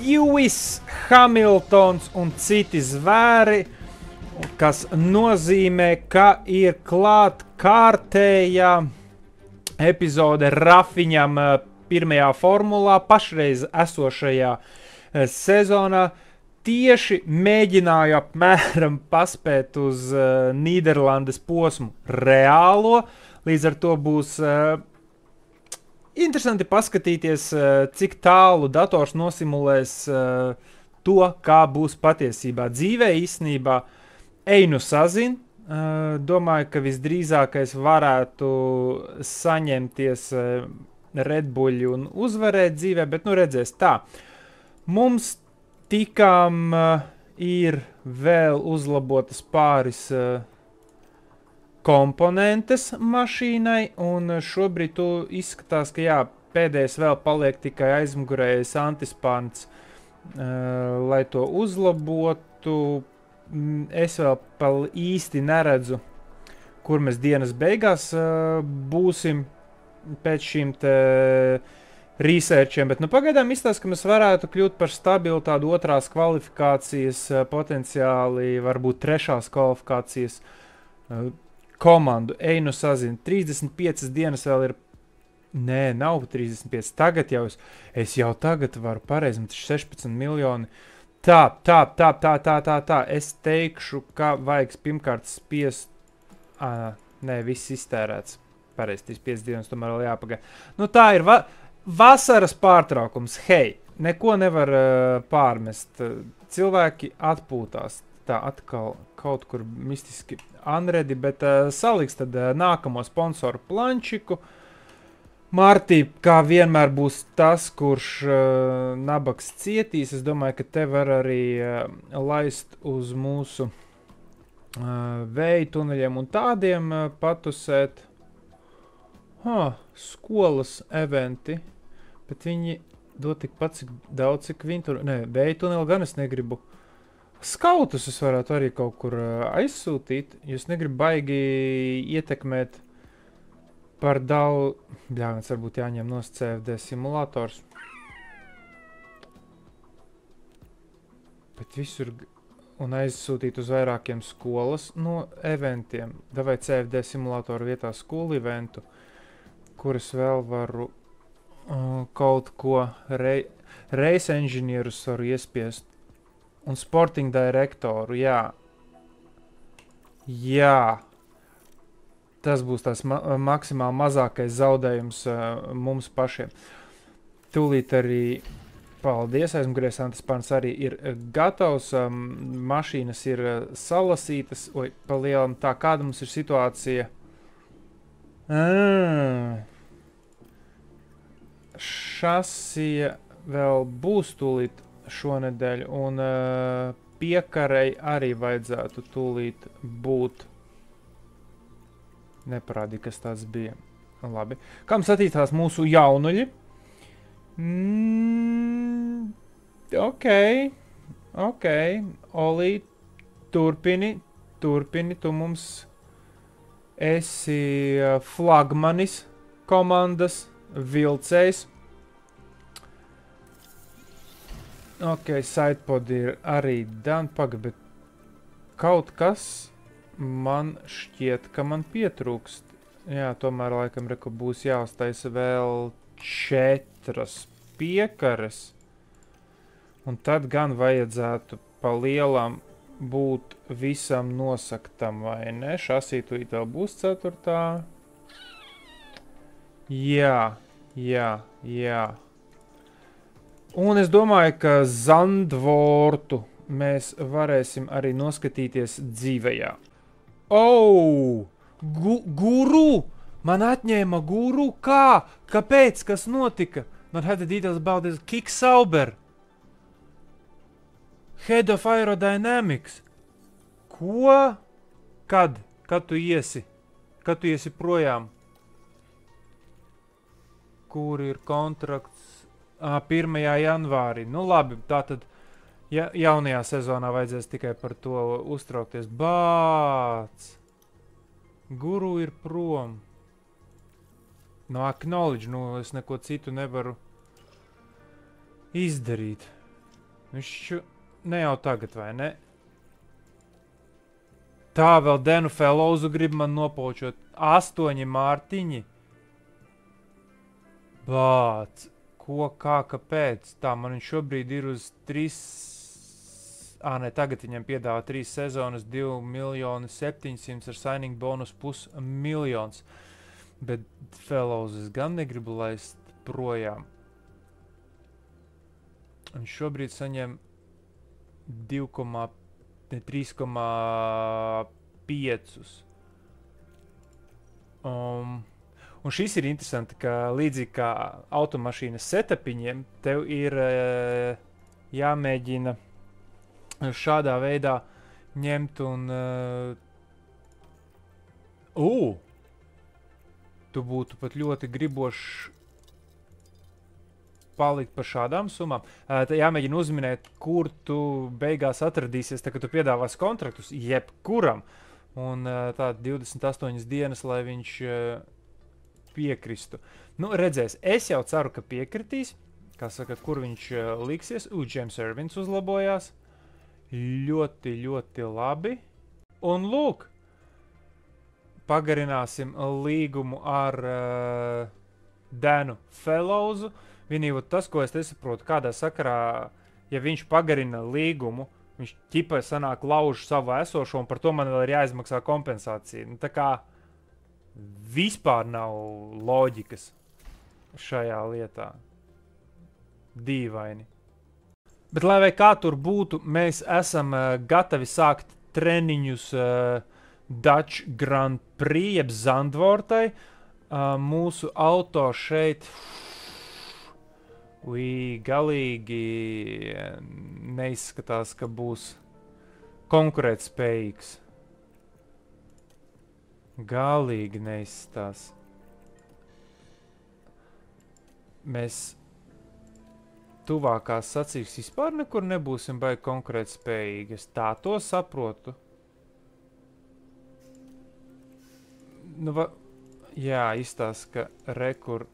Lewis Hamiltons un citi zvēri, kas nozīmē, ka ir klāt kārtējā epizode Rafiņam pirmajā formulā, pašreiz esošajā sezonā. Tieši mēģināju apmēram paspēt uz Nīderlandes posmu reālo, līdz ar to būs interesanti paskatīties, cik tālu dators nosimulēs to, kā būs patiesībā dzīvē īstenībā. Einu sazin, domāju, ka visdrīzākais varētu saņemties Red Bulli un uzvarēt dzīvē, bet nu redzēs tā. Mums tikām ir vēl uzlabotas pāris komponentes mašīnai, un šobrīd tu izskatās, ka jā, pēdējais vēl paliek tikai aizmugurējais antispants, lai to uzlabotu. Es vēl īsti neredzu, kur mēs dienas beigās būsim pēc šīm te researchiem, bet nu pagaidām izstāst, ka mēs varētu kļūt par stabilu tādu otrās kvalifikācijas, potenciāli varbūt trešās kvalifikācijas komandu. Einu sazin, 35 dienas vēl ir, nē, nav 35, tagad jau es jau tagad varu pareizi, tas 16 miljoni. Tā, es teikšu, ka vajag pirmkārt spiest, nē, viss iztērēts, pareizi, 5 dienas tomēr vēl jāpagaida. Nu tā ir vasaras pārtraukums, hei, neko nevar pārmest, cilvēki atpūtās, tā atkal kaut kur mistiski unready, bet saliks tad nākamo sponsoru plančiku. Martī, kā vienmēr, būs tas, kurš nabaks cietīs. Es domāju, ka te var arī laist uz mūsu vēja tuneļiem un tādiem patusēt. Skolas eventi, bet viņi dod tikpat cik daudz, cik viņi tur... Nē, vēja tuneli gan es negribu. Skautus es varētu arī kaut kur aizsūtīt, jo es negribu baigi ietekmēt par daudz... Bļāvens, varbūt jāņem nost CFD simulators. Bet visur... Un aizsūtīt uz vairākiem skolas no eventiem. Davai CFD simulatoru vietā skolu eventu, kuras vēl varu kaut ko race engineerus varu iespiest. Un sporting direktoru, jā. Jā. Tas būs tās maksimāli mazākais zaudējums mums pašiem. Tūlīt arī, paldies, aizmugurējais antispārns arī ir gatavs, mašīnas ir salasītas, pa lielam tā, kāda mums ir situācija. Šasija vēl būs tūlīt šonedēļ, un piekarei arī vajadzētu tūlīt būt. Neparādīja, kas tāds bija. Labi. Kā mums attīstās mūsu jaunuļi? Ok. Olī, turpini, tu mums esi flagmanis komandas, vilcējs. Ok, sidepod ir arī done, bet kaut kas man šķiet, ka man pietrūkst. Jā, tomēr laikam reku būs jāuztaisa vēl 4 piekares. Un tad gan vajadzētu pa lielam būt visam nosaktam, vai ne? Šasī tūlīt vēl būs 4. Jā. Un es domāju, ka Zandvortu mēs varēsim arī noskatīties dzīvējā. Guru! Man atņēma guru? Kā? Kāpēc? Kas notika? Not have the details about this Kick Sauber. Head of Aerodynamics. Ko? Kad? Kad tu iesi? Kad tu iesi projām? Kur ir kontrakts? 1. janvārī. Nu labi, tātad jaunajā sezonā vajadzēs tikai par to uztraukties. Bāc! Guru ir prom. Acknowledge, es neko citu nevaru izdarīt. Viņš ne jau tagad, vai ne? Tā vēl Denu Fellowsu grib man nopaučot. 8 mārtiņi. Bāc. Ko, kā, kāpēc? Tā, man viņš šobrīd ir uz 3... ne, tagad viņam piedāvā 3 sezonas, 2 miljoni 700 ar signing bonus +1 miljons. Bet Fellows es gan negribu laist projām. Viņš šobrīd saņem 3,5. Un šis ir interesanti, ka līdzīgi kā automašīnas setupiņiem, tev ir jāmēģina šādā veidā ņemt un... Tu būtu pat ļoti gribošs palikt par šādām summām. Jāmēģina uzminēt, kur tu beigās atradīsies, tā, kad tu piedāvās kontraktus jebkuram. Un tā 28 dienas, lai viņš piekristu. Nu, redzēs, es jau ceru, ka piekritīs. Kā saka, kur viņš liksies. James Irvins uzlabojās. Ļoti, ļoti labi. Un lūk, pagarināsim līgumu ar Danu Fellowsu. Vienīgi tas, ko es nesaprotu, kādā sakarā, ja viņš pagarina līgumu, viņš ķipa sanāk lauž savu esošo, un par to man vēl ir jāizmaksā kompensācija. Nu, tā kā vispār nav loģikas šajā lietā. Dīvaini. Bet lai vai kā tur būtu, mēs esam gatavi sākt treniņus Dutch Grand Prix, jeb Zandvortai. Mūsu auto šeit... galīgi neizskatās, ka būs konkurētspējīgs. Galīgi neizskatās. Mēs tuvākās sacīks vispār nekur nebūsim baigi konkurētspējīgi. Es tā to saprotu. Nu, jā, izstāsta, ka rekur...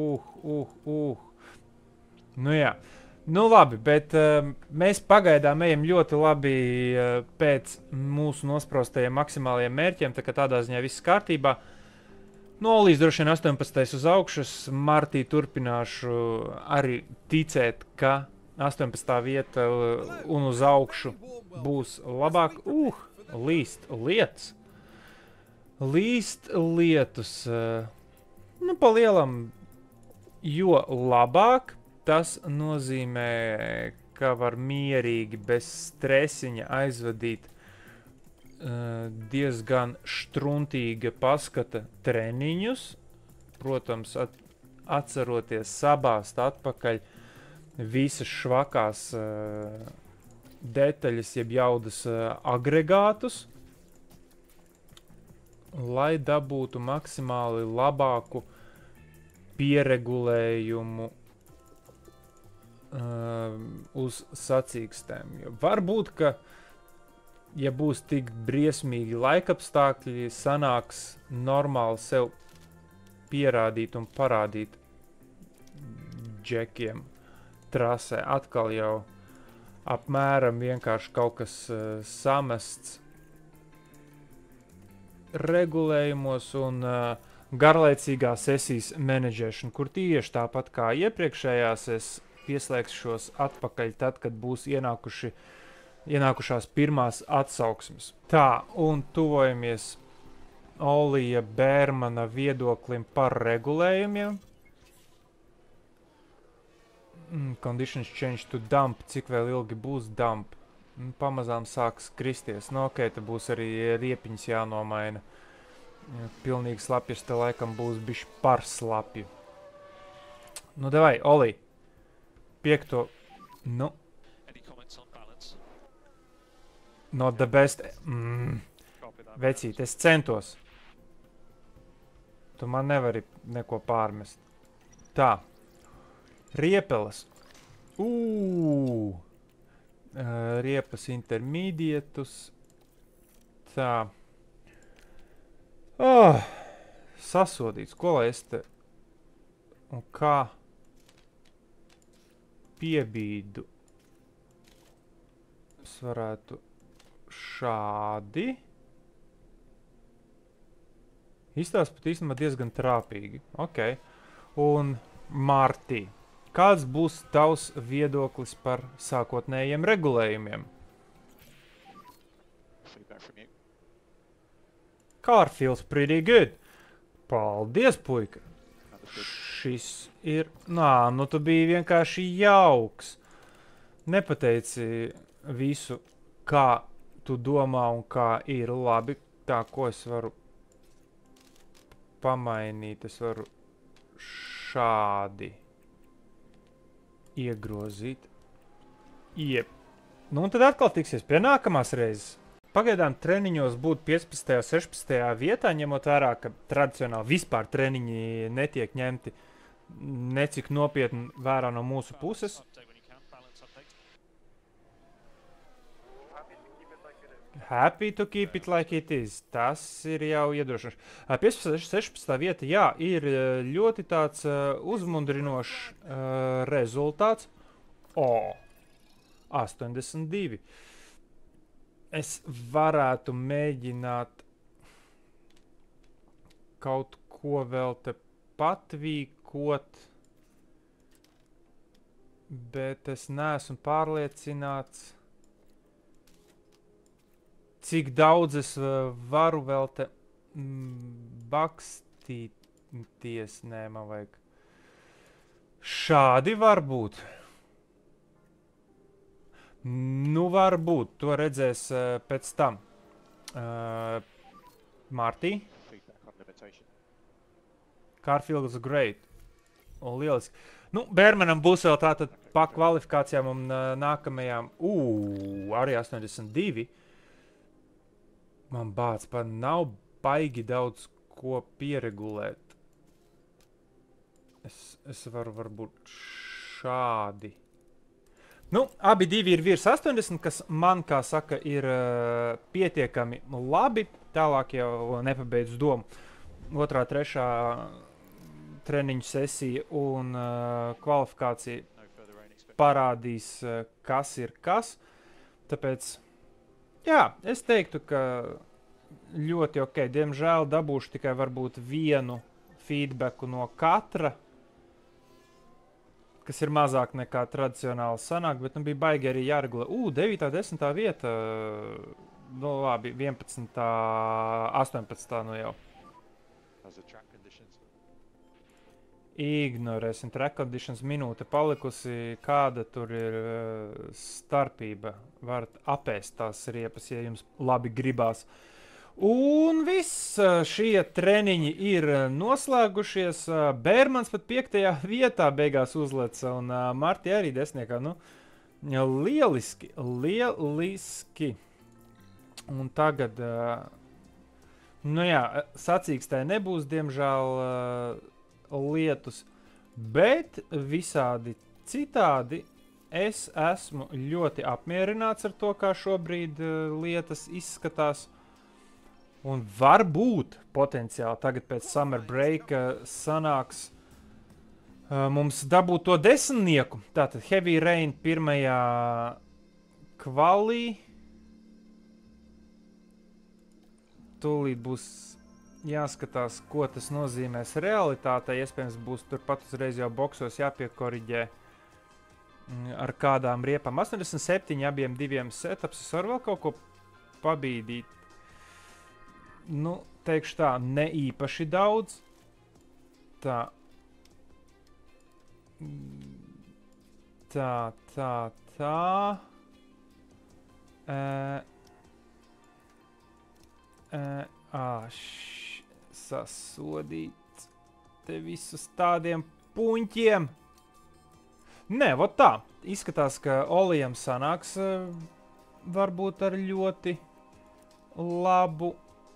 Nu jā, nu labi, bet mēs pagaidām ejam ļoti labi pēc mūsu nospraustajiem maksimālajiem mērķiem, tā kā tādā ziņā viss kārtībā. No līdz droši vien 18. uz augšas, martī turpināšu arī ticēt, ka 18. vieta un uz augšu būs labāk. Līst lietas. Līst lietus. Nu, pa lielam, jo labāk. Tas nozīmē, ka var mierīgi, bez stresiņa aizvadīt diezgan štruntīga paskata treniņus. Protams, atceroties sabāzt atpakaļ visas švakās detaļas, jeb jaudas agregātus, lai dabūtu maksimāli labāku pieregulējumu uz sacīkstēm. Varbūt, ka, ja būs tik briesmīgi laikapstākļi, sanāks normāli sev pierādīt un parādīt džekiem trasē. Atkal jau apmēram vienkārši kaut kas samests regulējumos un garlaicīgā sesijas menedžēšana, kur tieši tāpat kā iepriekšējās es pieslēgšos atpakaļ tad, kad būs ienākušās pirmās atsauksmes. Tā, un tuvojamies Olija Bērmana viedoklim par regulējumiem. Conditions change to dump. Cik vēl ilgi būs dump? Pamazām sāks kristies. Nu, ok, te būs arī riepiņas jānomaina. Pilnīgi slapjas te laikam būs bišķi par slapju. Nu, davai, Oli. 5. Nu. Not the best. Vecīt, es centos. Tu man nevari neko pārmest. Tā. Riepeles. Riepas intermediatus. Tā. Sasodīts. Ko lai es te... Un kā... Piebīdu. varētu šādi. Izstāst pat īstenībā diezgan trāpīgi. Ok. Un Martī, kāds būs tavs viedoklis par sākotnējiem regulējumiem? Car feels pretty good. Paldies, puika. Šis ir... nu tu biji vienkārši jauks. Nepateici visu, kā tu domā un kā ir labi. Tā, ko es varu pamainīt. Es varu šādi iegrozīt. Jep. Nu un tad atkal tiksies pie nākamās reizes. Pagaidām treniņos būt 15. un 16. vietā, ņemot vērā, ka tradicionāli vispār treniņi netiek ņemti necik nopietni vērā no mūsu puses. Happy to keep it like it is. Tas ir jau iedrošinoši. 15. 16. vieta, jā, ir ļoti tāds uzmundrinošs rezultāts. 82. Es varētu mēģināt kaut ko vēl te patvīkot, bet es neesmu pārliecināts, cik daudz es varu vēl te bakstīties. Nē, man vajag. Šādi var būt. Nu, varbūt. To redzēs pēc tam. Martī? Car feels great. Un lieliski. Nu, Bērmanam būs vēl tātad pa kvalifikācijām un nākamajām. Arī 82. Man bāc, pat nav baigi daudz ko pieregulēt. Es varu varbūt šādi. Nu, abi divi ir virs 80, kas man, kā saka, ir pietiekami labi. Tālāk jau nepabeidz domu. Otrā, trešā treniņu sesija un kvalifikācija parādīs, kas ir kas. Tāpēc, jā, es teiktu, ka ļoti ok. Diemžēl dabūšu tikai varbūt vienu feedbacku no katra, kas ir mazāk nekā tradicionāli sanāk, bet nu bija baigi arī jāregulē. 9. 10. vieta, nu labi, 11. 18. nu jau. Ignorēsim track conditions, minūte palikusi, kāda tur ir starpība. Varat apēst tās riepas, ja jums labi gribās. Un viss šie treniņi ir noslēgušies. Bērmans pat 5. vietā beigās uzleca un Marti arī 10. Nu, lieliski, lieliski. Un tagad, nu jā, sacīkstē nebūs, diemžēl, lietus, bet visādi citādi es esmu ļoti apmierināts ar to, kā šobrīd lietas izskatās. Un varbūt potenciāli tagad pēc summer breaka sanāks mums dabūt to 10. Tātad Heavy Rain pirmajā kvalī. Tūlīt būs jāskatās, ko tas nozīmēs realitātei. Iespējams būs turpat uzreiz jau boksos jāpiekoriģē ar kādām riepām. 87 abiem diviem setups. Es varu vēl kaut ko pabīdīt. Nu, teikšu tā, ne īpaši daudz. Tā. Sasodīt te visus tādiem puņķiem. Nē, vot tā. Izskatās, ka Olijam sanāks varbūt ar ļoti labu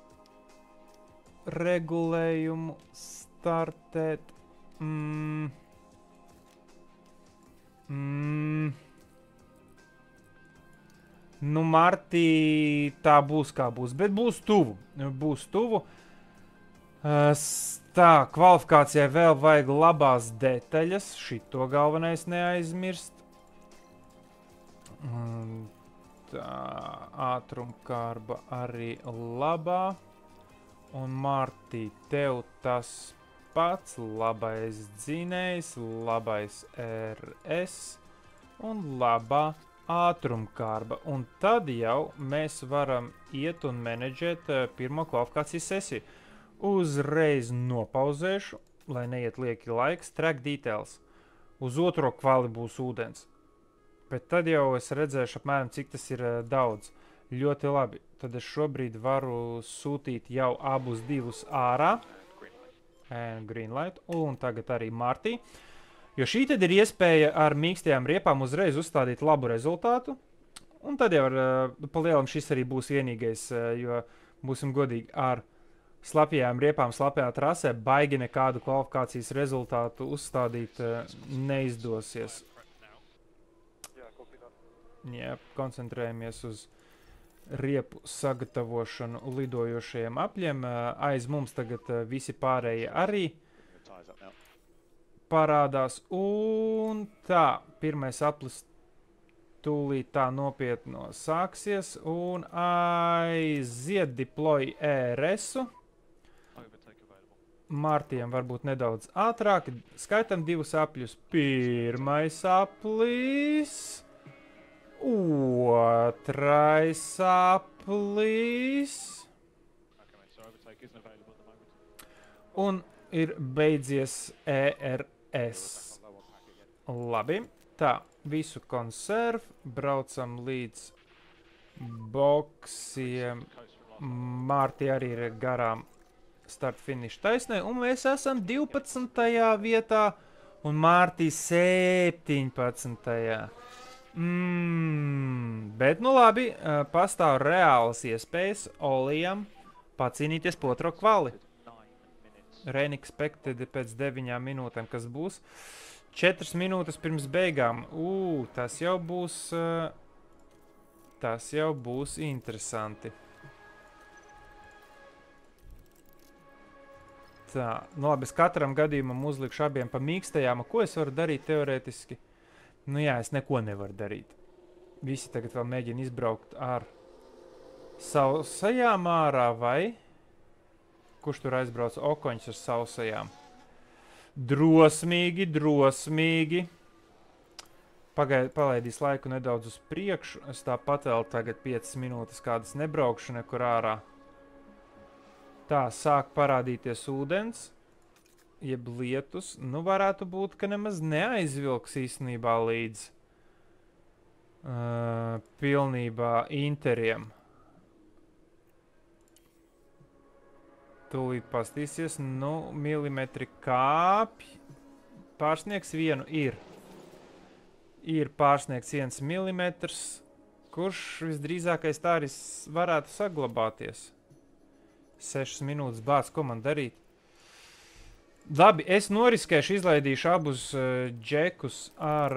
regulējumu startēt. Nu, Martī, tā būs kā būs, bet būs tuvu. Būs tuvu. Tā, kvalifikācijai vēl vajag labās detaļas. Šito galvenais neaizmirst. Tā, ātrumkārba arī labā. Un Martī, tev tas pats labais dzinējs, labais RS un labā ātrumkārba. Un tad jau mēs varam iet un menedžēt pirmo kvalifikācijas sesiju. Uzreiz nopauzēšu, lai neiet lieki laiks, track details. Uz otro kvali būs ūdens. Bet tad jau es redzēšu apmēram, cik tas ir daudz. Ļoti labi. Tad es šobrīd varu sūtīt jau abus divus ārā. Green light. Un tagad arī Martī. Jo šī tad ir iespēja ar mīkstajām riepām uzreiz uzstādīt labu rezultātu. Un tad jau pa lielam šis arī būs vienīgais, jo būsim godīgi ar slapjām riepām, slapjā trasē baigi nekādu kvalifikācijas rezultātu uzstādīt neizdosies. Jā, koncentrējamies uz riepu sagatavošanu lidojošajiem apļiem. Aiz mums tagad visi pārējie arī parādās. Un tā, pirmais aplis tūlīt tā nopietno sāksies. Un aiziet deploy ERS-u. Martiem varbūt nedaudz ātrāk. Skaitam divus apļus. Pirmais aplis. Otrais aplis. Un ir beidzies ERS. Labi. Tā, visu konserv. Braucam līdz boksiem. Mārti arī ir garām start finish taisnē. Un mēs esam 12. vietā. Un Mārti 17. Bet nu labi, pastāv reālas iespējas Olijam pacīnīties pa otro kvali. Rain expected pēc 9 minūtēm, kas būs 4 minūtes pirms beigām. Tas jau būs interesanti. Tā, nu labi, es katram gadījumam uzlikšu abiem pa mīkstajām. Ko es varu darīt teorētiski? Nu jā, es neko nevaru darīt. Visi tagad vēl mēģina izbraukt ar sausajām ārā, vai? Kurš tur aizbrauc okoņus ar sausajām? Drosmīgi, drosmīgi. Palaidīs laiku nedaudz uz priekšu. Es tāpat vēl tagad 5 minūtes kādas nebraukšu nekur ārā. Tā, sāk parādīties ūdens. Jeb lietus, nu varētu būt, ka nemaz neaizvilks īstenībā līdz pilnībā interiem. Tūlīt pastīsies, nu, milimetri kāpj. Pārsniegs vienu ir. Ir pārsniegts 1 milimetrs, kurš visdrīzākais tā arī varētu saglabāties. 6 minūtes bāc, ko man darīt? Labi, es noriskēšu, izlaidīšu abus džekus ar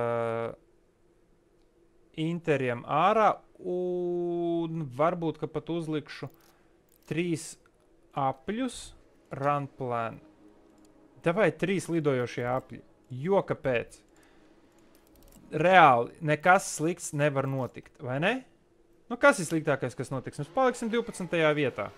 interiem ārā un varbūt, ka pat uzlikšu 3 apļus run plan. Davai 3 lidojošie apļi, jo kāpēc? Reāli, nekas slikts nevar notikt, vai ne? Nu, kas ir sliktākais, kas notiks? Mēs paliksim 12. vietā.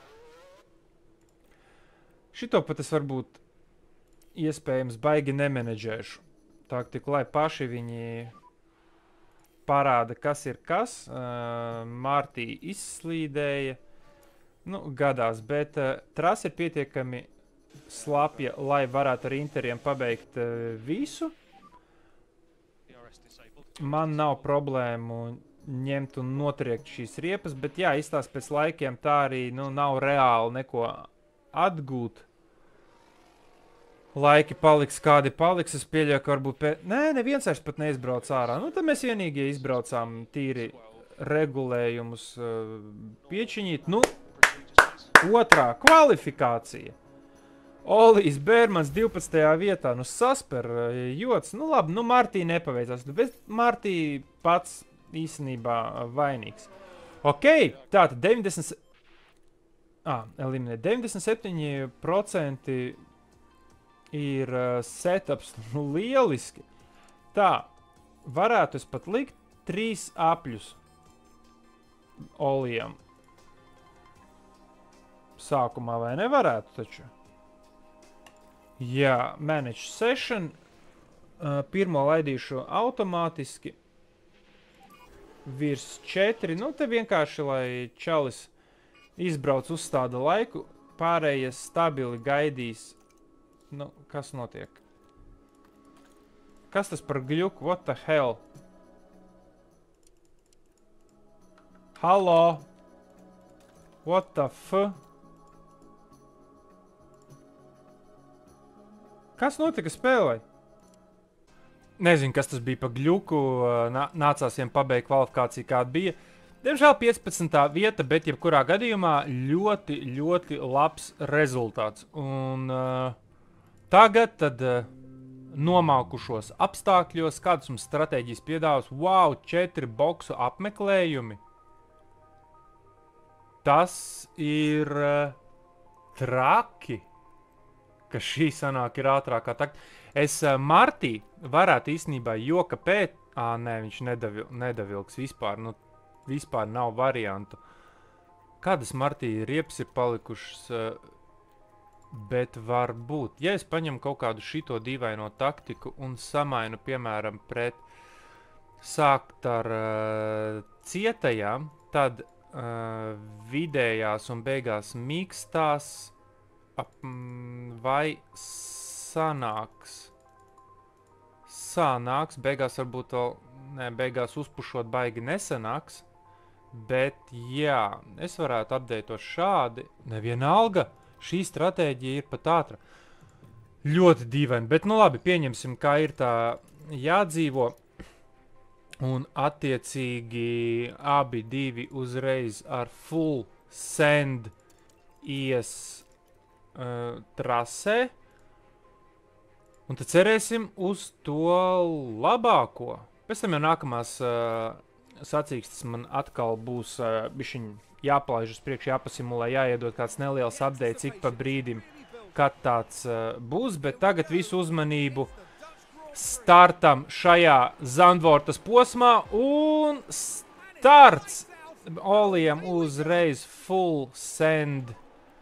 Šito pat es varbūt iespējams baigi nemenedžēšu. Taktiku, lai paši viņi parāda, kas ir kas. Martī izslīdēja. Nu, gadās, bet trasa ir pietiekami slapja, lai varētu ar interiem pabeigt visu. Man nav problēmu ņemt un notriekt šīs riepas, bet jā, izstās pēc laikiem tā arī nav reāli neko atgūt. Laiki paliks, kādi paliks, es pieļauju, ka varbūt Nē, neviens vairs pat neizbrauc ārā. Nu, tad mēs vienīgie izbraucām tīri regulējumus piečiņīt. Nu, otrā kvalifikācija. Olijs Bērmans 12. vietā. Nu, sasper jots. Nu, labi, nu, Martī nepaveicās. Bet Martī pats īstenībā vainīgs. Ok, tātad 97% ir setups, nu lieliski. Tā, varētu es pat likt 3 apļus. Olijam. Sākumā vai nevarētu taču? Jā, manage session. Pirmo laidīšu automātiski. Virs 4. Nu, te vienkārši, lai čalis izbrauc uzstāda laiku, pārējie stabili gaidīs. Nu, kas notiek? Kas tas par gļuku? What the hell? Halo? What the f? Kas notika spēlē? Nezinu, kas tas bija pa gļuku, nācās viņiem pabeigt kvalifikāciju, kāda bija. Diemžēl 15. vieta, bet jebkurā gadījumā ļoti, ļoti labs rezultāts. Un tagad tad nomaukušos apstākļos, kādas mums stratēģijas piedāvās. Wow, 4 boksu apmeklējumi. Tas ir traki, ka šī sanāk ir ātrākā takta. Es Martī varētu īstenībā joka pēc... Nē, viņš nedavilks vispār. Nu, vispār nav variantu. Kādas Martī riepas ir palikušas, bet var būt. Ja es paņemu kaut kādu šito dīvaino taktiku un samainu, piemēram, pret sākt ar cietajām, tad vidējās un beigās mīkstās vai sanāks, beigās varbūt vēl, beigās uzpušot baigi nesanāks, bet jā, es varētu updateot šādi, nevienalga, šī stratēģija ir pat ātra. Ļoti dīvaini, bet nu labi, pieņemsim, kā ir tā jādzīvo, un attiecīgi abi divi uzreiz ar full send ies trasē, un tad cerēsim uz to labāko. Pēc tam jau nākamās sacīkstas man atkal būs bišķiņ jāplaiž uz priekšu, jāpasimulē, jāiedod kāds neliels update, cik pa brīdim, kad tāds būs, bet tagad visu uzmanību startam šajā Zandvortas posmā, un starts Olijam uzreiz full send,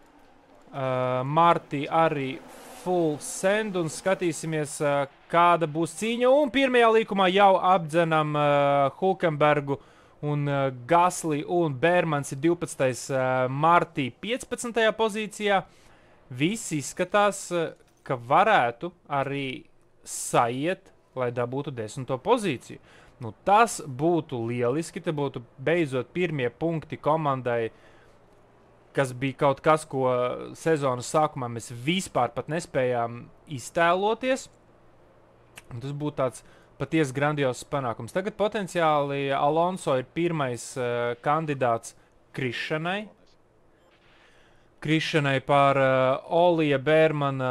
Martī arī full send, un skatīsimies, kāda būs cīņa, un pirmajā līkumā jau apdzenam Hulkenbergu un Gasly, un Bērmans ir 12. Martī 15. pozīcijā. Viss izskatās, ka varētu arī saiet, lai dabūtu 10. pozīciju. Nu, tas būtu lieliski, te būtu beidzot pirmie punkti komandai, kas bija kaut kas, ko sezonas sākumā mēs vispār pat nespējām iztēloties. Un tas būtu tāds patiesi grandios panākums. Tagad potenciāli Alonso ir pirmais kandidāts krišanai. Krišanai par Olija Bērmana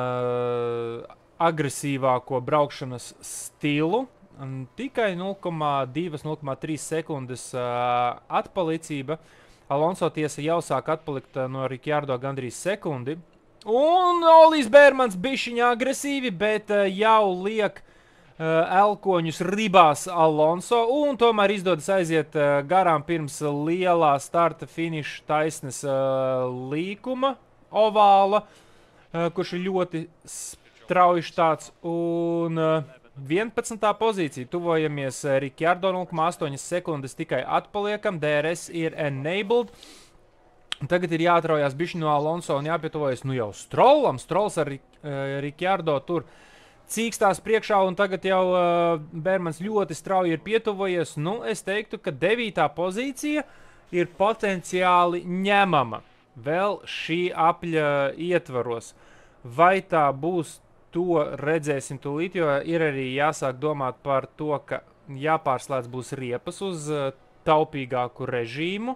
agresīvāko braukšanas stilu. Un tikai 0,2-0,3 sekundes atpalicība. Alonso tiesa jau sāk atpalikt no Ricciardo gandrīz sekundi. Un Olijs Bērmans bišķiņā agresīvi, bet jau liek elkoņus ribās Alonso. Un tomēr izdodas aiziet garām pirms lielā starta finiša taisnes līkuma ovāla, kurš ir ļoti strauji tāds. Un 11. pozīcija, tuvojamies Ricciardo 0,8 sekundes tikai atpaliekam, DRS ir enabled. Tagad ir jāatraujās bišķi no Alonso un jāpietuvojas nu jau Strollam. Strolls ar Ricciardo tur cīkstās priekšā, un tagad jau Bērmans ļoti strauji ir pietuvojies. Nu, es teiktu, ka 9. pozīcija ir potenciāli ņemama vēl šī apļa ietvaros. Vai tā būs? To redzēsim tūlīt, jo ir arī jāsāk domāt par to, ka jāpārslēdz būs riepas uz taupīgāku režīmu.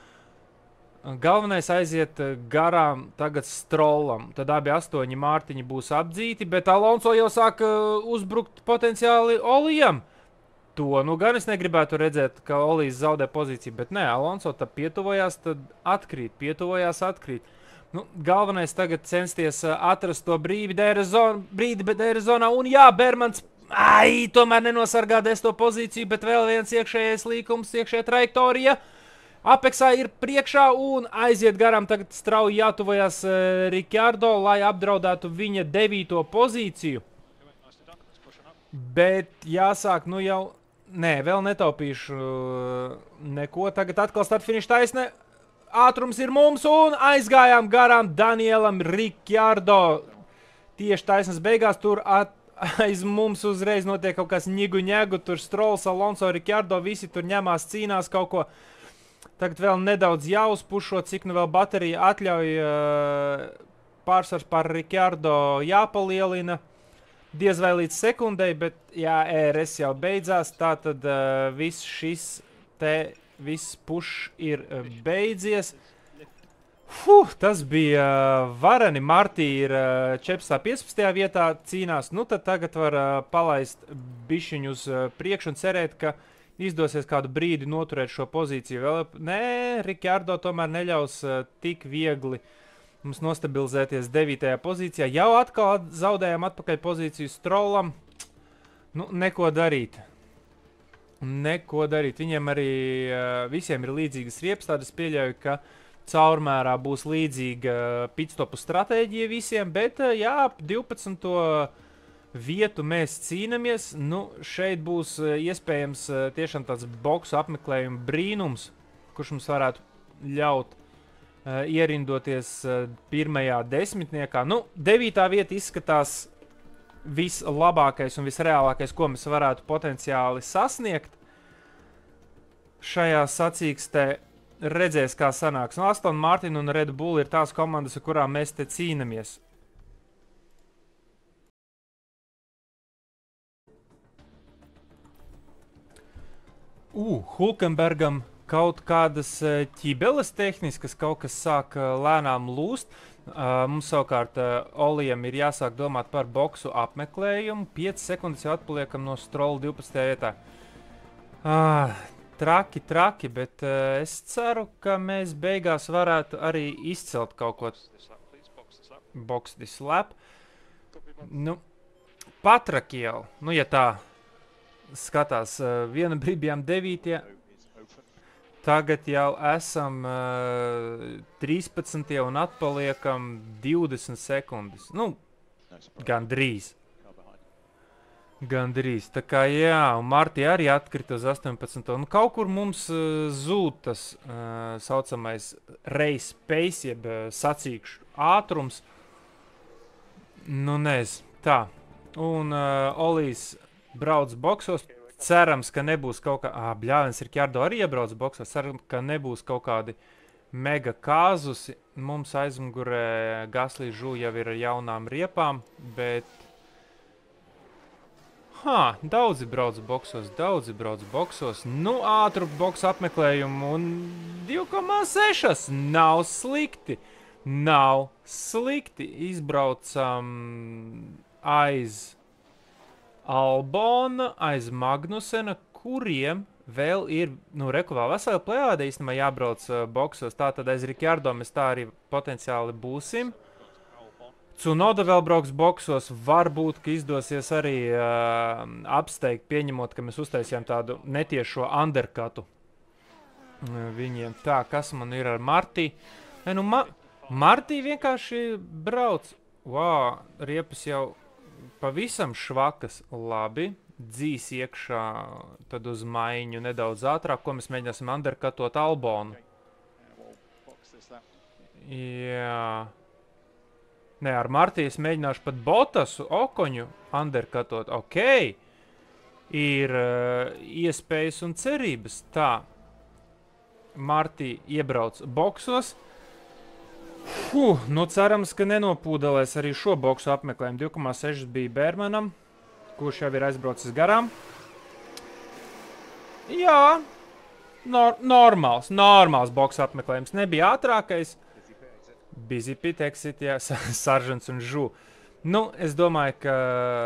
Galvenais aiziet garām tagad Strollam. Tad abi 8 Mārtiņi būs apdzīti, bet Alonso jau sāk uzbrukt potenciāli Olijam. To nu gan es negribētu redzēt, ka Olijs zaudē pozīciju, bet nē, Alonso tad pietuvojās, tad atkrīt, atkrīt. Nu, galvenais tagad censties atrast to brīdi DRS zonā, un jā, Bērmans, tomēr nenosargā 10. pozīciju, bet vēl viens iekšējais līkums, iekšējā trajektorija. Apexā ir priekšā un aiziet garām. Tagad strauji jātuvojas Ricciardo, lai apdraudētu viņa 9. pozīciju. Bet jāsāk, nu jau... Nē, vēl netaupīšu neko. Tagad atkal start-finish taisne. Ātrums ir mums un aizgājām garām Danielam Ricciardo. Tieši taisnes beigās tur aiz mums uzreiz notiek kaut kas ņigu-ņegu. Tur Strolls, Alonso, Ricciardo, visi tur ņemās, cīnās kaut ko. Tagad vēl nedaudz jāuzpušo, cik nu vēl baterija atļauj pārsvars par Ricciardo jāpalielina. Diez vai līdz sekundei, bet jā, ERS jau beidzās, tātad viss šis te, viss pušs ir beidzies. Tas bija vareni, Martī ir 15. vietā cīnās, nu tad tagad var palaist bišķiņu uz priekšu un cerēt, ka izdosies kādu brīdi noturēt šo pozīciju. Vēl, nē, Ricciardo tomēr neļaus tik viegli mums nostabilizēties 9. pozīcijā. Jau atkal zaudējām atpakaļ pozīciju Strollam. Nu, neko darīt. Neko darīt. Viņiem arī visiem ir līdzīgas riepas. Tad es pieļauju, ka caurmērā būs līdzīga pitstopu stratēģija visiem. Bet jā, 12. vietu mēs cīnamies. Nu, šeit būs iespējams tiešām tāds boksu apmeklējuma brīnums, kurš mums varētu ļaut ierindoties pirmajā desmitniekā. Nu, 9. vieta izskatās vislabākais un visreālākais, ko mēs varētu potenciāli sasniegt. Šajā sacīkstē redzēs, kā sanāks. Nu, Aston Martin un Red Bull ir tās komandas, ar kurām mēs te cīnamies. Hulkenbergam kaut kādas ķibeles tehniskas, kaut kas sāk lēnām lūst. Mums savukārt Olijam ir jāsāk domāt par boksu apmeklējumu. 5 sekundes jau atpaliekam no Strolla 12. vietā. Traki, bet es ceru, ka mēs beigās varētu arī izcelt kaut ko. Box this lap. Nu, patraki jau. Nu, ja tā skatās, viena brīdi bijām 9. Tagad jau esam 13. un atpaliekam 20 sekundes. Nu, gandrīz. Gandrīz. Tā kā jā, un Martī arī atkrita uz 18. Un kaut kur mums zūd tas saucamais race pace, jeb sacīkšu ātrums. Nu, nez. Tā. Un Olijs brauc boksos. Cerams, ka nebūs kaut kā... Bļāvens Ricciardo arī iebrauc boksā. Cerams, ka nebūs kaut kādi mega kāzusi. Mums aizmugurē Gasly Žu jau ir ar jaunām riepām, bet... Daudzi brauc boksos. Nu, ātru boksu apmeklējumu un 2,6. Nav slikti. Izbraucam aiz Albona, aiz Magnusena, kuriem vēl ir, nu, reku vēl vesela plejāde īstenībā jābrauc boksos. Tātad aiz Ricciardo mēs tā arī potenciāli būsim. Tsunoda vēl brauks boksos. Varbūt, ka izdosies arī apsteigt, pieņemot, ka mēs uztaisījām tādu netiešo undercutu viņiem. Tā, kas man ir ar Martī? Nu, Martī vienkārši brauc. Riepas jau... Pavisam švakas, labi, dzīs iekšā, tad uz maiņu nedaudz ātrāk, ko mēs mēģināsim undercutot Albonu. Jā. Nē, ar Martī es mēģināšu pat Botasu, Okoņu undercutot. Ok. Ir iespējas un cerības. Tā. Martī iebrauc boksos. Nu cerams, ka nenopūdelēs arī šo boksu apmeklējumu. 2,6 bija Bērmanam, kurš jau ir aizbraucis garām. Jā, normāls boksu apmeklējums. Nebija ātrākais. Busy pit exit, jā, Saržants un Žu. Nu, es domāju, ka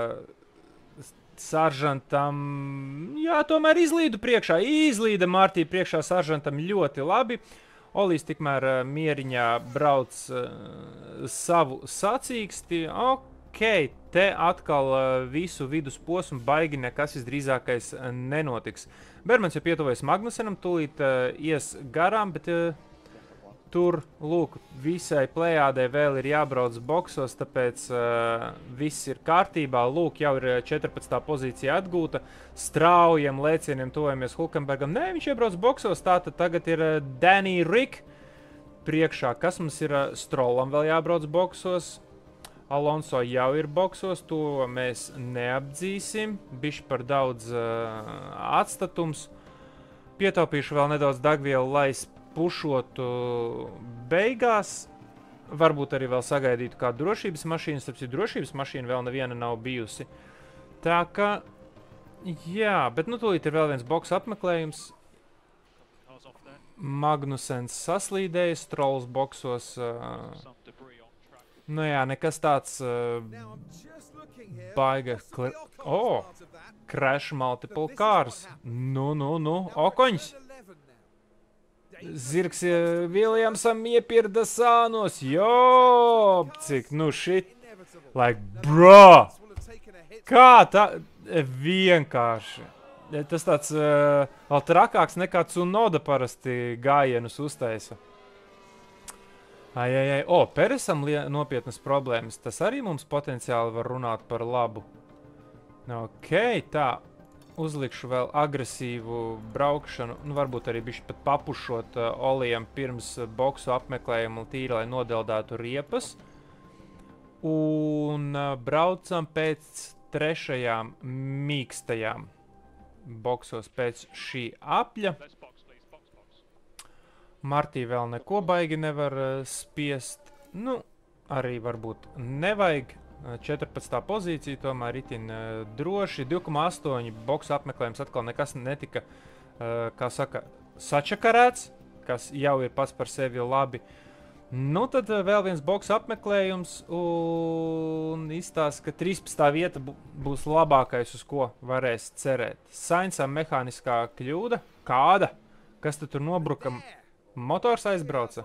Saržantam, jā, tomēr izlīdu priekšā. Izlīda Martī priekšā Saržantam ļoti labi. Olijs tikmēr mieriņā brauc savu sacīksti. Ok, te atkal visu vidus posmu baigi nekas visdrīzākais nenotiks. Bermans jau pietuvojas Magnusenam, tūlīt ies garām, bet tur, lūk, visai plejādē vēl ir jābrauc boksos, tāpēc viss ir kārtībā. Lūk, jau ir 14. pozīcija atgūta. Straujiem lēcieniem tuvojamies Hulkenbergam. Nē, viņš iebrauc boksos, tātad tagad ir Danny Rick priekšā. Kas mums ir? Strollam vēl jābrauc boksos. Alonso jau ir boksos, to mēs neapdzīsim. Bišķi par daudz atstatums. Pietaupīšu vēl nedaudz degvielu, lai pušotu beigās. Varbūt arī vēl sagaidītu kādu drošības mašīnu. Tāpēc drošības mašīna vēl neviena nav bijusi. Tā ka, jā, bet nu tūlīt ir vēl viens boks apmeklējums. Magnusens saslīdēja, Strolls boksos. Nu jā, nekas tāds baiga. Crash multiple cars. Nu, Okoņs. Zirgs Viljamsam iepirda sānos. Jo, cik, nu šit. Like, bro. Kā tā? Vienkārši. Tas tāds vēl trakāks nekā Tsunoda parasti gājienus uztaisa. O, Peresam nopietnas problēmas. Tas arī mums potenciāli var runāt par labu. Ok, tā. Uzlikšu vēl agresīvu braukšanu. Nu, varbūt arī bišķi pat papušot Olijam pirms boksu apmeklējumu tīri, lai nodeldētu riepas. Un braucam pēc trešajām mīkstajām boksos pēc šī apļa. Martī vēl neko baigi nevar spiest. Nu, arī varbūt nevajag. 14. pozīcija, tomēr itin droši. 2,8 boksu apmeklējums atkal nekas netika, kā saka, sačakarēts, kas jau ir pats par sevi labi. Nu, tad vēl viens boksu apmeklējums un izstāsta, ka 13. vieta būs labākais, uz ko varēs cerēt. Sainzam mehāniskā kļūda. Kāda? Kas tur nobruka? Motors aizbrauca?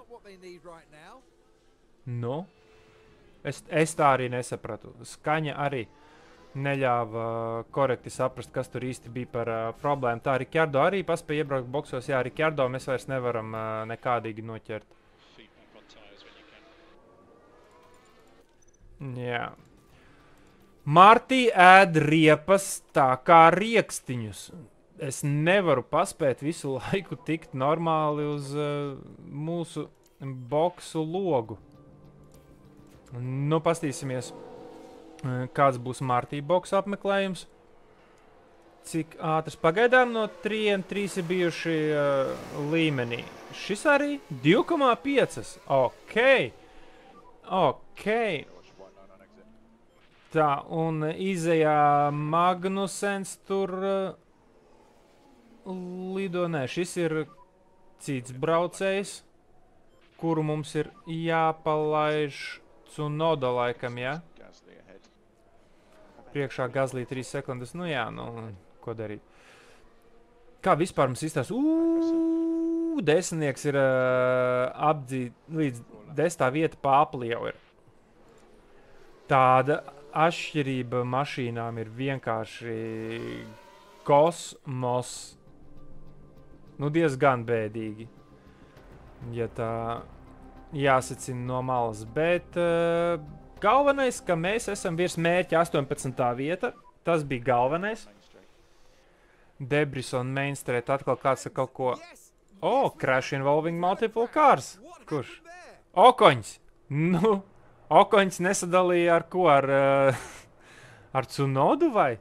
Nu? Es tā arī nesapratu. Skaņa arī neļāva korekti saprast, kas tur īsti bija par problēmu. Tā Rikardo arī paspēja iebraukt boksos. Jā, Rikardo mēs vairs nevaram nekādīgi noķert. Jā. Martī ēd riepas tā kā riekstiņus. Es nevaru paspēt visu laiku tikt normāli uz mūsu boksu logu. Nu, pastīsimies, kāds būs Martī boks apmeklējums. Cik ātrs pagaidām no 3 ir bijuši līmenī. Šis arī 2,5. Ok. Tā, un izejā Magnusens tur lido. Nē, šis ir cits braucējs, kuru mums ir jāpalaiž. Tsunoda laikam, jā? Priekšā Gazlī 3 sekundes. Nu jā, ko darīt? Kā vispār mums izstās? Desmitnieks ir apdzīt līdz 10. vieta pa apli jau ir. Tāda atšķirība mašīnām ir vienkārši kosmos. Nu, diezgan bēdīgi. Ja tā jāsacina no malas, bet galvenais, ka mēs esam virs mērķa 18. vieta. Tas bija galvenais. Debris un Mainstreet atkal kāds ar kaut ko. Crash involving multiple cars. Kurš? Okoņs. Nu, Okoņs nesadalīja ar ko? Ar Tsunodu vai?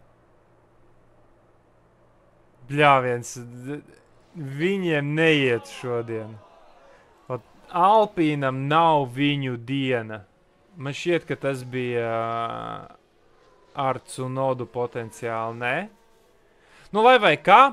Bļāviens. Viņiem neiet šodien. Alpīnam nav viņu diena. Man šķiet, ka tas bija ar Tsunodu potenciāli, nē? Nu, lai vai kā,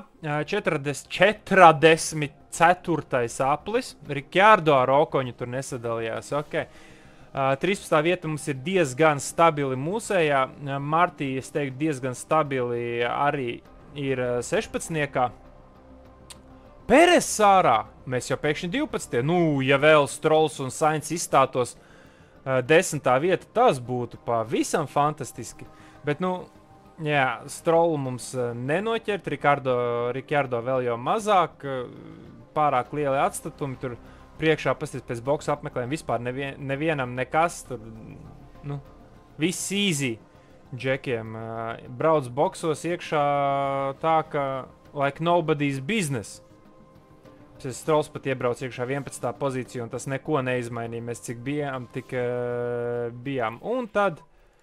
44. aplis. Rikardo ar Okoņu tur nesadalījās, ok. 13. vieta mums ir diezgan stabili mūsējā. Martī, es teiktu, diezgan stabili arī ir 16. Peres ārā. Mēs jau pēkšņi 12. Nu, ja vēl Strolls un Sainz izstātos 10. vieta, tas būtu pavisam fantastiski. Bet, nu, Jā, Strolu mums nenoķert, Rikardo vēl jau mazāk, pārāk lieli atstatumi, tur priekšā pasties pēc boksu apmeklējuma vispār nevienam nekas, tur, nu, viss easy džekiem. Brauc boksos iekšā tā, ka like nobody's business. Strols pat iebrauc iekšā 11. pozīciju, un tas neko neizmainīja. Mēs cik bijām, tik bijām. Un tad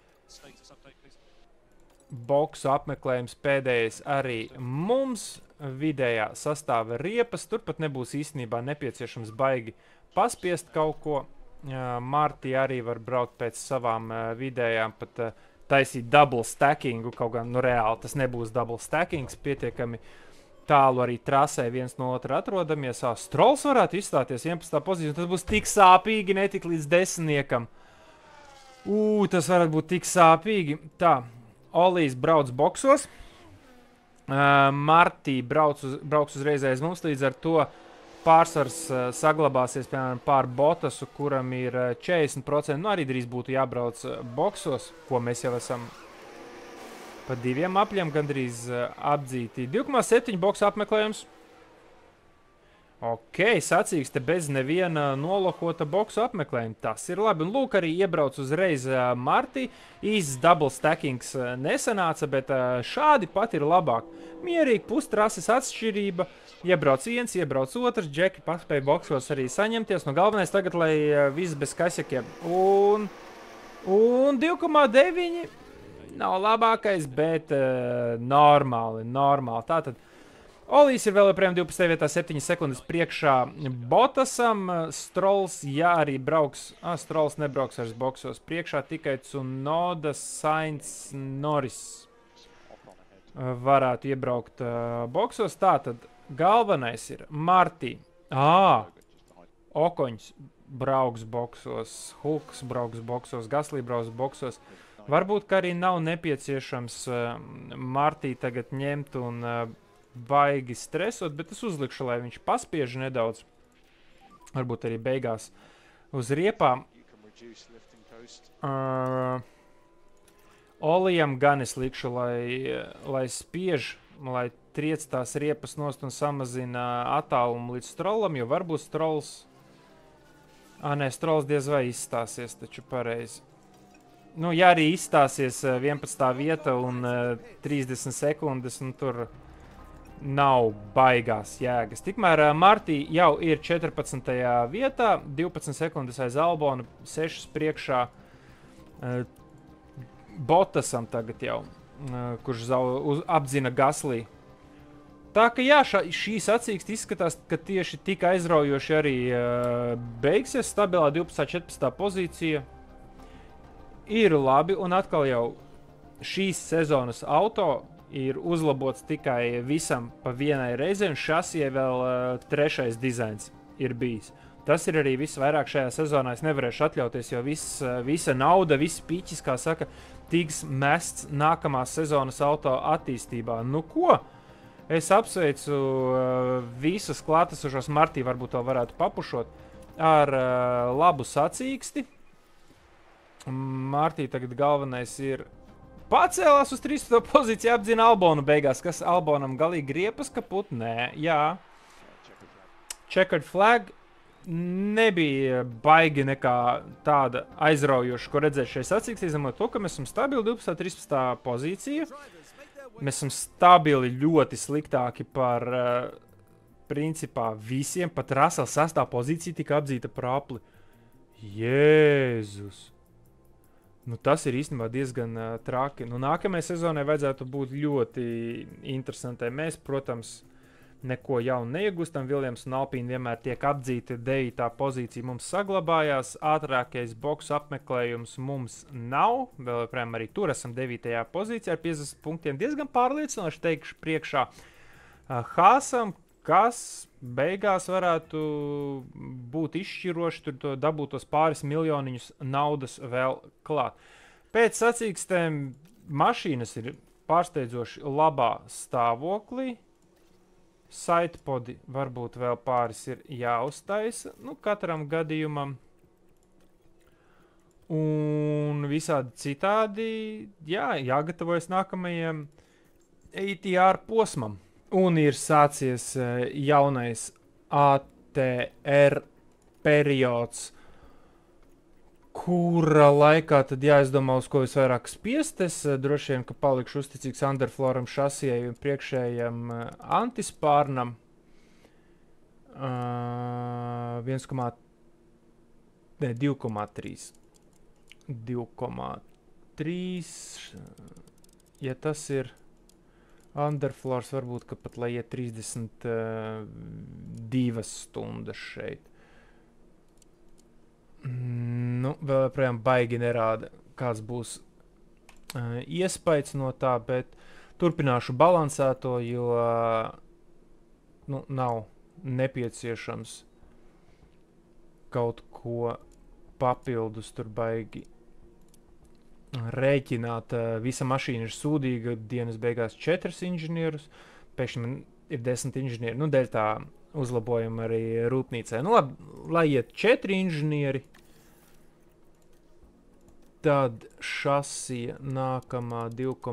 boksu apmeklējums pēdējais arī mums. Vidējā sastāva riepas. Turpat nebūs īstenībā nepieciešams baigi paspiest kaut ko. Martī arī var braukt pēc savām vidējām, pat taisīt double stackingu. Kaut gan, nu reāli tas nebūs double stackings, pietiekami tālu arī trasē viens no otra atrodamies. Strols varētu izstāties 11. pozīciju, tas būs tik sāpīgi, netik līdz 10. Tas varētu būt tik sāpīgi. Tā, Olijs brauc boksos. Martī brauks uzreiz aiz mums, līdz ar to pārsvars saglabāsies, piemēram, pār Botasu, kuram ir 40%. Nu, arī drīz būtu jābrauc boksos, ko mēs jau esam pa 2 apļiem gandrīz apdzīti. 2,7 boksu apmeklējums. Ok, sacīkste bez neviena nolokota boksu apmeklējuma. Tas ir labi. Un lūk, arī iebrauc uzreiz Martī. Īsts double stackings nesanāca, bet šādi pat ir labāk. Mierīgi pustrases atšķirība. Iebrauc viens, iebrauc otrs. Džeki paspēja boksos arī saņemties. Nu, galvenais tagad, lai viss bez kasakiem. Un 2,9 nav labākais, bet normāli. Tātad Olijs ir vēl joprojām 12. vietā 7 sekundes priekšā Botasam. Strols, jā, arī brauks. Strols nebrauks ar boksos priekšā, tikai Tsunoda, Sainz, Norris varētu iebraukt boksos. Tātad galvenais ir Martī. Okoņs brauks boksos, Hulks brauks boksos, Gaslī brauks boksos. Varbūt, ka arī nav nepieciešams Martī tagad ņemt un baigi stresot, bet es uzlikšu, lai viņš paspiež nedaudz. Varbūt arī beigās uz riepām. Olijam gan es likšu, lai spiež, lai triec tās riepas nost un samazina attālumu līdz Strolam, jo varbūt Strols... Strols diez vai izstāsies, taču pareizi. Nu, ja arī izstāsies 11. vieta un 30 sekundes, un tur nav baigās jēgas. Tikmēr Martī jau ir 14. vietā, 12 sekundes aiz Albona, 6 priekšā Botasam tagad jau, kurš apdzina Gaslī. Tā ka jā, šī sacīkste izskatās, ka tieši tik aizraujoši arī beigsies. Stabilā 12. 14. pozīcija ir labi, un atkal jau šīs sezonas auto ir uzlabots tikai visam pa vienai reizei, un šasie vēl 3. dizains ir bijis. Tas ir arī viss vairāk šajā sezonā. Es nevarēšu atļauties, jo visa nauda, viss piķis, kā saka, tiks mests nākamās sezonas auto attīstībā. Nu ko? Es apsveicu visus klātesošos. Martī varbūt to varētu papušot ar labu sacīksti. Martī tagad galvenais ir pacēlās uz 13. pozīciju, apdzina Albonu beigās. Kas Albonam galīgi riepas kaput? Nē, jā. Checkered flag nebija baigi nekā tāda aizraujoša, ko redzēt šeit sacīkstī, izņemot to, ka mēs esam stabili 12. 13. pozīcija. Mēs esam stabili ļoti sliktāki par principā visiem. Pat Russell 6. pozīcija tika apdzīta par apli. Jēzus! Nu, tas ir īstenībā diezgan traki. Nu, nākamajai sezonai vajadzētu būt ļoti interesantai. Mēs, protams, neko jaunu neiegūstam. Viljams un Alpīna vienmēr tiek apdzīti. 9. pozīcija mums saglabājās. Ātrākais boksu apmeklējums mums nav. Vēl joprojām arī tur esam 9. pozīcijā ar 50 punktiem. Diezgan pārliecinoši teikšu priekšā Haasam, kas beigās varētu būt izšķiroši, tur dabūtos pāris miljoniņus naudas vēl klāt. Pēc sacīkstēm mašīnas ir pārsteidzoši labā stāvoklī. Sidepodi varbūt vēl pāris ir jāuztaisa, nu, katram gadījumam. Un visādi citādi, jā, jāgatavojas nākamajam ATR posmam. Un ir sācies jaunais ATR periods, kura laikā tad jāizdomā, uz ko visvairāk spiest. Es droši vien, ka palikšu uzticīgs underfloram šasijai un priekšējam antispārnam. 2,3. 2,3. Ja tas ir underflors, varbūt, ka pat lai iet 32 stundas šeit. Nu, vēl joprojām baigi nerāda, kāds būs iespējas no tā, bet turpināšu balansēto, jo nav nepieciešams kaut ko papildus tur baigi rēķināt. Visa mašīna ir sūdīga, dienas beigās 4 inženierus, pēkšņi man ir 10 inženieri, dēļ tā uzlabojuma arī rūpnīcai. Labi, lai iet 4 inženieri, tad šasija nākamā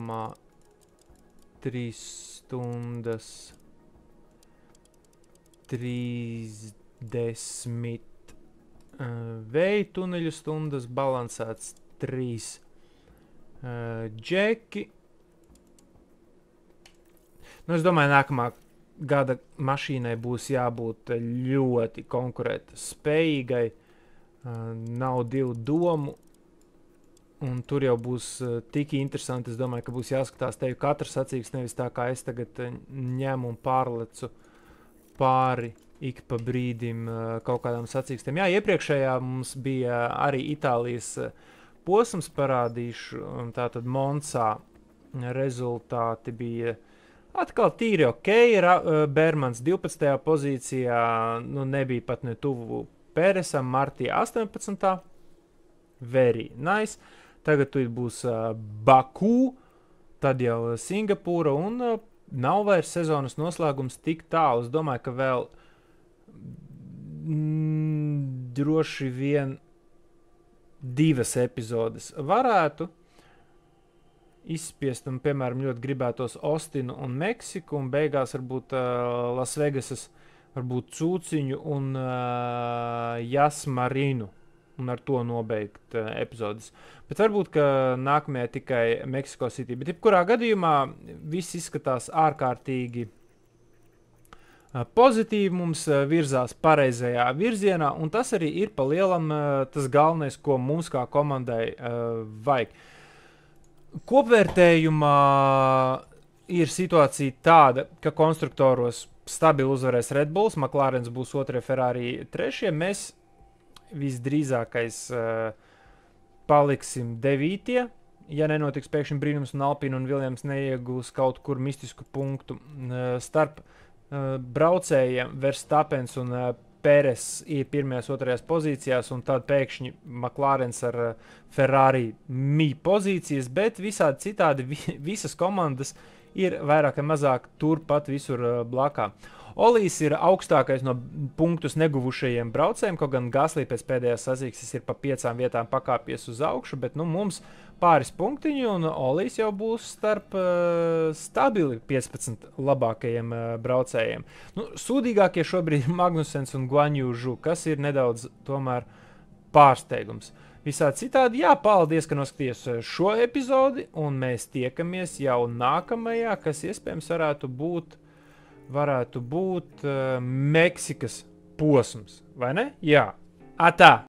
2,3 stundas 30 vēja tuneļu stundas, balansēts 3 džeki. Es domāju, nākamā gada mašīnai būs jābūt ļoti konkurēt spējīgai, nav divu domu, un tur jau būs tik interesanti. Es domāju, ka būs jāskatās tevi katrs sacīgs, nevis tā kā es tagad ņemu un pārlecu pāri ik pa brīdim kaut kādām sacīkstiem. Jā, iepriekšējā mums bija arī Itālijas posms parādīšu, un tātad Monzā rezultāti bija atkal tīri ok. Bermans 12. pozīcijā, nebija pat ne tuvu Pēresam, Martija 18. Very nice. Tagad tur būs Baku, tad jau Singapūra, un nav vairs sezonas noslēgums tik tālu. Es domāju, ka vēl droši vien 2 epizodes varētu izspiest, un, piemēram, ļoti gribētos Ostinu un Meksiku, un beigās varbūt Lasvegasas, varbūt Cūciņu un Jasmarinu, un ar to nobeigt epizodes. Bet varbūt, ka nākamajā tikai Meksiko City. Bet jebkurā gadījumā viss izskatās ārkārtīgi pozitīvi, mums virzās pareizajā virzienā, un tas arī ir pa lielam tas galvenais, ko mums kā komandai vajag. Kopvērtējumā ir situācija tāda, ka konstruktoros stabili uzvarēs Red Bulls, McLarens būs 2, Ferrari 3. Mēs visdrīzākais paliksim 9. Ja nenotiks pēkšņi brīnums un Alpine un Williams neiegūs kaut kur mistisku punktu starp braucējiem. Verstappens un Pēres ir 1. 2. pozīcijās, un tad pēkšņi McLarens ar Ferrari pozīcijas, bet visādi citādi visas komandas ir vairāk vai mazāk turpat visur blakā. Olijs ir augstākais no punktus neguvušajiem braucējiem, kaut gan Gasly pēc pēdējās sacīkstes ir pa 5 vietām pakāpies uz augšu, bet mums pāris punktiņi, un Olijs jau būs starp stabili 15 labākajiem braucējiem. Sūdīgākie šobrīd ir Magnusens un Guanju Zhu, kas ir nedaudz tomēr pārsteigums. Visā citādi, jā, paldies, ka noskaties šo epizodi, un mēs tiekamies jau nākamajā, kas iespējams varētu būt Meksikas posms, vai ne? Jā. Atā!